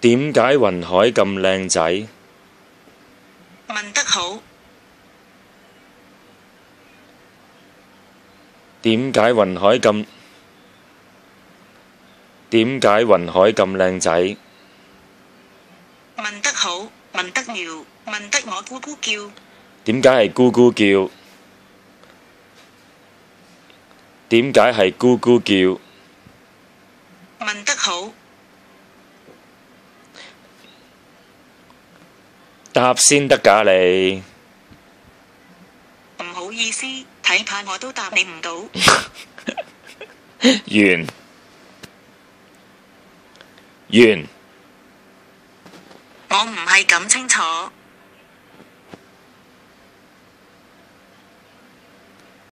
點解雲海咁靚仔？ 問得好。 點解雲海咁靚仔？ 問得好，問得妙，問得我咕咕叫。 點解係咕咕叫？點解係咕咕叫？ 問得好。 答先得㗎你。 唔好意思，睇怕我都答你唔到。 完。 我唔係咁清楚。